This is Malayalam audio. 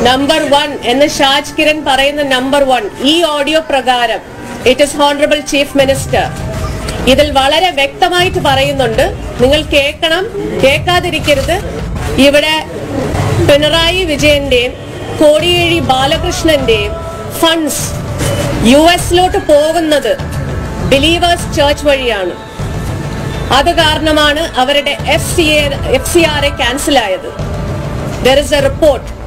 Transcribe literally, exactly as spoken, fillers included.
നമ്പർ വൺ എന്ന് ഷാജ് കിരൺ പറയുന്ന നമ്പർ വൺ ഈ ഓഡിയോ പ്രകാരം it is honourable chief minister ഇതിൽ വളരെ വ്യക്തമായിട്ട് പറയുന്നുണ്ട്. നിങ്ങൾ കേൾക്കണം, കേൾക്കാതിരിക്കരുത്. ഇവിടെ പിണറായി വിജയന്റെയും കോടിയേരി ബാലകൃഷ്ണന്റെയും ഫണ്ട്സ് യു എസിലോട്ട് പോകുന്നത് ബിലീവേഴ്സ് ചർച്ച് വഴിയാണ്. അത് കാരണമാണ് അവരുടെ എഫ് സി ആർ ക്യാൻസൽ ആയത്. There is a report